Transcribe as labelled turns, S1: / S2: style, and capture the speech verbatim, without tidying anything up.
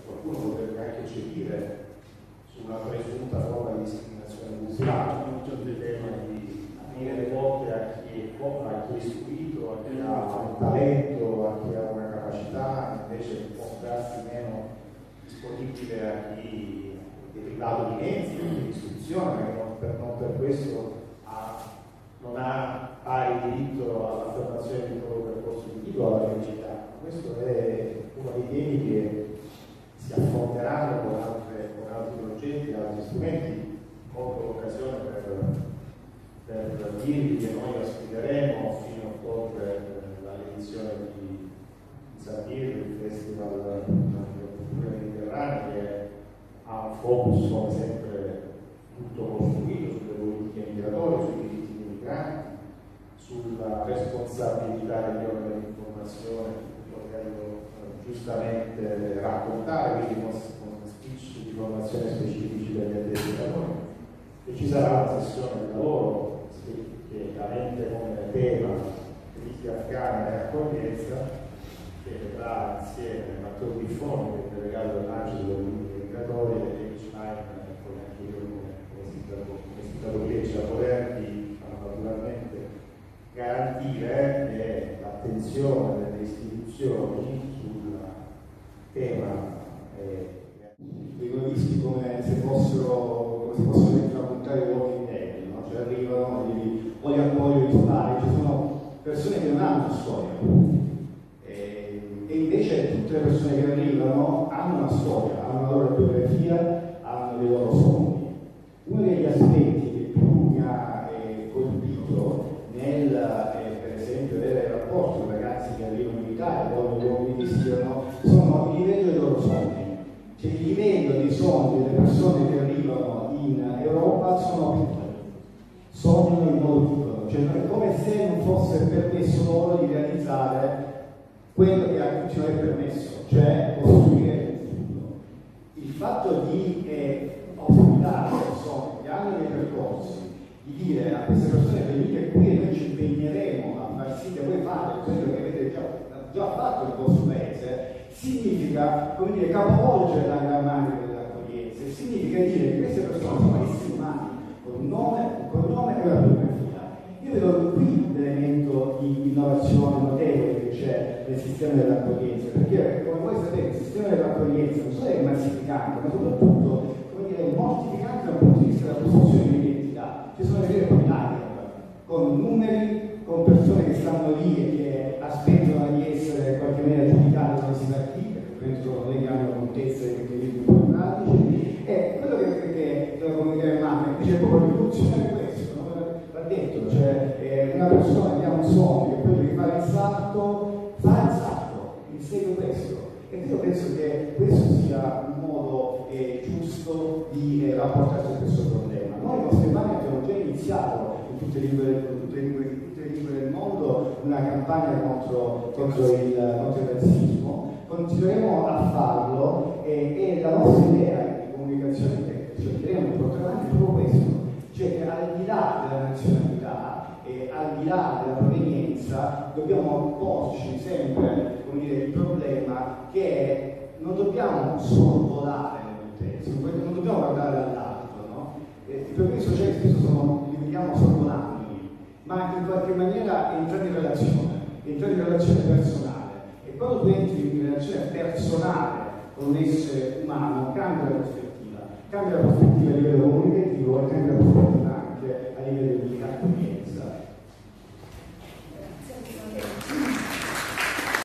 S1: qualcuno potrebbe anche cepire su una presunta forma di discriminazione culturale, tutto il tema di aprire le porte a chi è povero, a chi è istruito, a chi ha un talento, a chi ha una capacità, invece mostrarsi meno disponibile a chi è privato di mezzi, di istruzione, perché non per, non per questo ha, non ha pari diritto all'affermazione di un proprio percorso di vita o alla felicità. Questo è uno dei temi che si affronteranno con, altre, con altri progetti, altri strumenti. Colgo l'occasione per, per dirvi che noi ospiteremo fino a ottobre l'edizione di, di San Pietro, il Festival della Cultura Mediterranea, che ha un focus come sempre tutto costruito sulle politiche migratorie, sui diritti dei migranti, sulla responsabilità degli organi di informazione, potendo eh, giustamente raccontare, quindi con, con speech di formazione specifici per gli addetti ai lavori. E ci sarà una sessione di lavoro che avente come tema crisi afghana e accoglienza, che vedrà insieme Matteo Biffoni, che è delegato dell'Agile delle politiche migratorie, e Erich Heim, e poi anche io come sindaco di Lecce, a potervi naturalmente garantire eh, l'attenzione delle istituzioni sul tema eh,
S2: vengono visti come se fossero, come se fossero intramontare i walking dead, no? Cioè arrivano e o li appoggio titolari, ci sono persone che non hanno una storia e, e invece tutte le persone che arrivano hanno una storia, hanno una loro biografia, hanno dei loro sogni. Uno degli aspetti che più mi ha eh, colpito nel, eh, per esempio, avere rapporti con ragazzi che arrivano in Italia, poi loro mi visitano, sono il livello dei loro sogni. Cioè il livello dei sogni delle persone che arrivano in Europa sono piccoli, sognano in modo piccolo, cioè è come se non fosse permesso loro di realizzare quello che a tutti noi è permesso, cioè costruire il futuro. Il fatto di eh, ospitare persone che hanno dei percorsi, di dire a queste persone venite qui e noi ci impegneremo a far sì che voi fate quello che avete già, già fatto nel vostro paese, significa, come dire, capovolgere la grammatica dell'accoglienza, e significa dire che queste persone sono esseri umani, con un nome, un cognome e una biografia. Io vedo qui l'elemento di innovazione notevole che c'è nel sistema dell'accoglienza, perché come voi sapete il sistema dell'accoglienza non solo è massificante, ma soprattutto, come dire, mortificante dal punto di vista della costruzione di identità. Ci sono le vere lager, con numeri, con persone che stanno lì e che aspettano di essere in qualche maniera giudicate come si partite, perché penso che colleghi hanno contezza e meccanismi burocratici. E quello che, che, che come dire, Mame dice proprio rivoluzionare questo, no? Va detto, cioè eh, una persona che ha un sogno, che poi deve fare il salto, fa il salto, insegue questo. E io penso che questo sia un modo eh, giusto di eh, rapportarsi a questo problema. Noi, i nostri mani, abbiamo già iniziato in tutte le lingue del, tutte le lingue, tutte le lingue del mondo una campagna contro, contro, il, contro il razzismo. Continueremo a farlo e, e la nostra idea di comunicazione che cercheremo di portare avanti è proprio questo, cioè che al di là della nazionalità e al di là della provenienza dobbiamo porci sempre, come dire, il problema che non dobbiamo solo volare nel tempo, non dobbiamo guardare dall'alto, no? I problemi sociali spesso sono, li vediamo sorvolandoli, ma in qualche maniera entrare in relazione, entrare in relazione personale. E quando tu entri in relazione personale con un essere umano, cambia la prospettiva, cambia la prospettiva a livello